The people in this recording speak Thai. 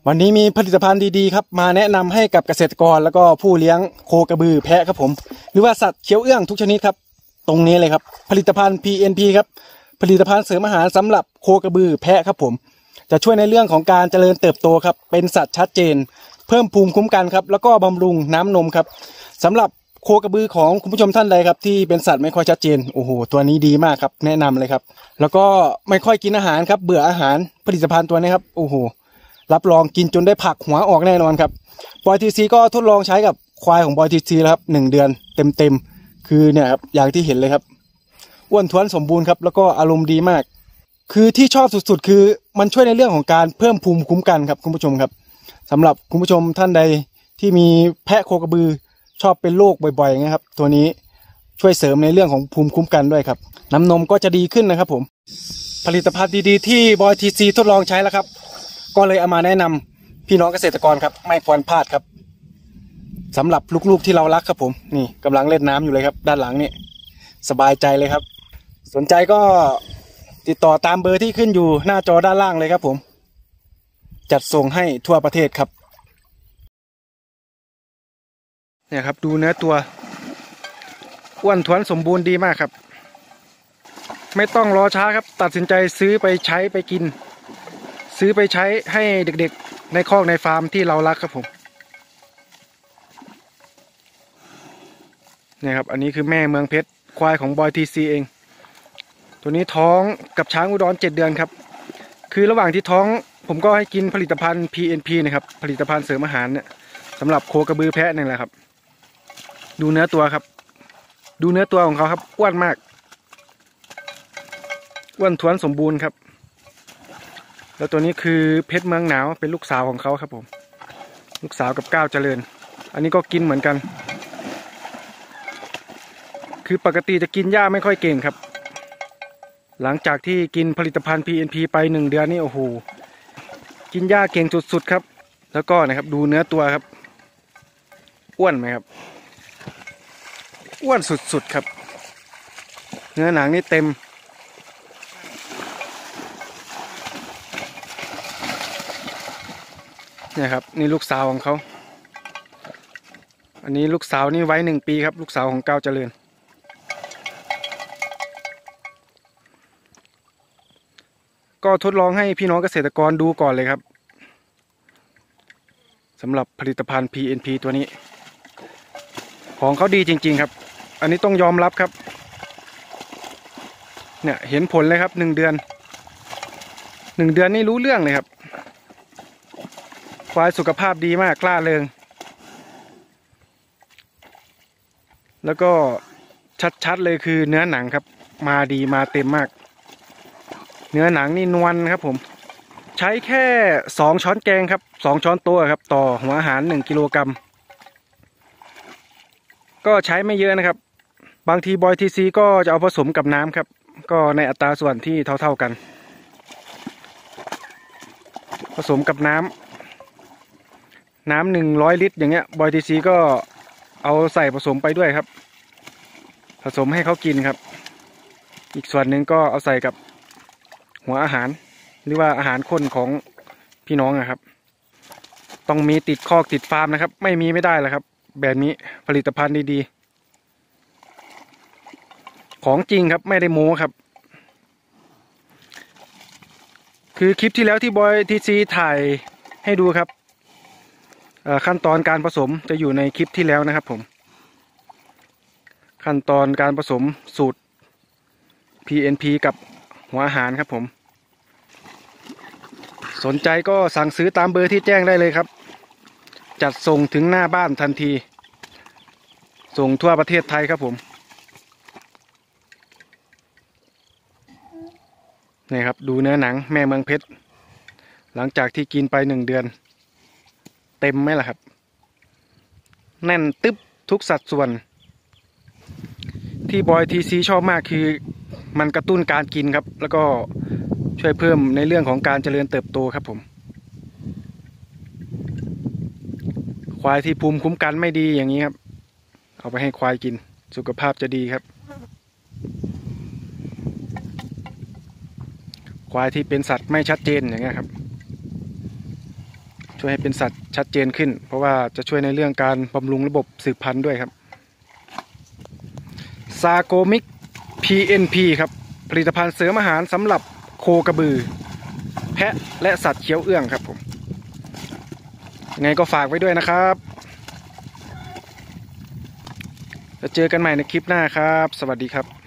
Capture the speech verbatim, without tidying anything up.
วันนี้มีผลิตภัณฑ์ดีๆครับมาแนะนำให้กับเกษตรกรแล้วก็ผู้เลี้ยงโคกระบือแพะครับผมหรือว่าสัตว์เคี้ยวเอื้องทุกชนิดครับตรงนี้เลยครับผลิตภัณฑ์ พี เอ็น พี ครับผลิตภัณฑ์เสริมอาหารสำหรับโคกระบือแพะครับผมจะช่วยในเรื่องของการเจริญเติบโตครับเป็นสัตว์ชัดเจนเพิ่มภูมิคุ้มกันครับแล้วก็บำรุงน้ำนมครับสำหรับโคกระบือของคุณผู้ชมท่านใดครับที่เป็นสัตว์ไม่ค่อยชัดเจนโอ้โหตัวนี้ดีมากครับแนะนำเลยครับแล้วก็ไม่ค่อยกินอาหารครับเบื่ออาหารผลิตภัณฑ์ตัวนี้ครับโอ้โหรับรองกินจนได้ผักหัวออกแน่นอนครับบอยทีซีก็ทดลองใช้กับควายของบอยทีซีแล้วครับหนึ่งเดือนเต็มเต็มคือเนี่ยครับอย่างที่เห็นเลยครับอ้วนท้วนสมบูรณ์ครับแล้วก็อารมณ์ดีมากคือที่ชอบสุดๆคือมันช่วยในเรื่องของการเพิ่มภูมิคุ้มกันครับคุณผู้ชมครับสำหรับคุณผู้ชมท่านใดที่มีแพะโคกระบือชอบเป็นโรคบ่อยๆนะครับตัวนี้ช่วยเสริมในเรื่องของภูมิคุ้มกันด้วยครับน้ำนมก็จะดีขึ้นนะครับผมผลิตภัณฑ์ดีๆที่บอยทีซีทดลองใช้แล้วครับก็เลยเอามาแนะนำพี่น้องเกษตรกรครับไม่ควรพลาดครับสำหรับลูกๆที่เรารักครับผมนี่กำลังเล่นน้ำอยู่เลยครับด้านหลังนี่สบายใจเลยครับสนใจก็ติดต่อตามเบอร์ที่ขึ้นอยู่หน้าจอด้านล่างเลยครับผมจัดส่งให้ทั่วประเทศครับเนี่ยครับดูเนื้อตัวอ้วนท้วนสมบูรณ์ดีมากครับไม่ต้องรอช้าครับตัดสินใจซื้อไปใช้ไปกินซื้อไปใช้ให้เด็กๆในคอกในฟาร์มที่เรารักครับผมเนี่ยครับอันนี้คือแม่เมืองเพชรควายของบอยทีซีเองตัวนี้ท้องกับช้างอุดรเจ็ดเดือนครับคือระหว่างที่ท้องผมก็ให้กินผลิตภัณฑ์ พี เอ็น พี นะครับผลิตภัณฑ์เสริมอาหารเนี่ยสำหรับโคกระบือแพะนี่แหละครับดูเนื้อตัวครับดูเนื้อตัวของเขาครับอ้วนมากอ้วนท้วนสมบูรณ์ครับแล้วตัวนี้คือเพชรเมืองหนาวเป็นลูกสาวของเขาครับผมลูกสาวกับก้าวเจริญอันนี้ก็กินเหมือนกันคือปกติจะกินหญ้าไม่ค่อยเก่งครับหลังจากที่กินผลิตภัณฑ์ พี เอ็น พี ไปหนึ่งเดือนนี่โอ้โหกินหญ้าเก่งสุดๆครับแล้วก็นะครับดูเนื้อตัวครับอ้วนไหมครับอ้วนสุดๆครับเนื้อหนังนี่เต็มเนี่ยครับนี่ลูกสาวของเขาอันนี้ลูกสาวนี่ไว้หนึ่งปีครับลูกสาวของก้าวเจริญก็ทดลองให้พี่น้องเกษตรกรดูก่อนเลยครับสำหรับผลิตภัณฑ์ พี เอ็น พี ตัวนี้ของเขาดีจริงๆครับอันนี้ต้องยอมรับครับเนี่ยเห็นผลเลยครับหนึ่งเดือนหนึ่งเดือนนี่รู้เรื่องเลยครับควายสุขภาพดีมากกล้าเริงแล้วก็ชัดๆเลยคือเนื้อหนังครับมาดีมาเต็มมากเนื้อหนังนี่นวลครับผมใช้แค่สองช้อนแกงครับสองช้อนโต๊ะครับต่อหัวอาหารหนึ่งกิโลกรัมก็ใช้ไม่เยอะนะครับบางทีบอยทีซีก็จะเอาผสมกับน้ำครับก็ในอัตราส่วนที่เท่าๆกันผสมกับน้ำน้ำหนึ่งร้อยลิตรอย่างเงี้ยบอยทีซีก็เอาใส่ผสมไปด้วยครับผสมให้เขากินครับอีกส่วนหนึ่งก็เอาใส่กับหัวอาหารหรือว่าอาหารข้นของพี่น้องนะครับต้องมีติดคอกติดฟาร์มนะครับไม่มีไม่ได้แล้วครับแบบนี้ผลิตภัณฑ์ดีๆของจริงครับไม่ได้โม้ครับคือคลิปที่แล้วที่บอยทีซีถ่ายให้ดูครับขั้นตอนการผสมจะอยู่ในคลิปที่แล้วนะครับผมขั้นตอนการผสมสูตร พี เอ็น พี กับหัวอาหารครับผมสนใจก็สั่งซื้อตามเบอร์ที่แจ้งได้เลยครับจัดส่งถึงหน้าบ้านทันทีส่งทั่วประเทศไทยครับผมนี่ครับดูเนื้อหนังแม่เมืองเพชรหลังจากที่กินไปหนึ่งเดือนเต็มไหมล่ะครับแน่นตึ๊บทุกสัดส่วนที่บอยทีซีชอบมากคือมันกระตุ้นการกินครับแล้วก็ช่วยเพิ่มในเรื่องของการเจริญเติบโตครับผมควายที่ภูมิคุ้มกันไม่ดีอย่างนี้ครับเอาไปให้ควายกินสุขภาพจะดีครับควายที่เป็นสัตว์ไม่ชัดเจนอย่างเงี้ยครับชวยให้เป็นสัตว์ชัดเจนขึ้นเพราะว่าจะช่วยในเรื่องการบำรุงระบบสืบพันธุ์ด้วยครับซาโกมิก พี เอ็น พี ครับผลิตภัณฑ์เสริมอาหารสำหรับโคกระบือแพะและสัตว์เคี้ยวเอื้องครับผมยังไงก็ฝากไว้ด้วยนะครับจะเจอกันใหม่ในคลิปหน้าครับสวัสดีครับ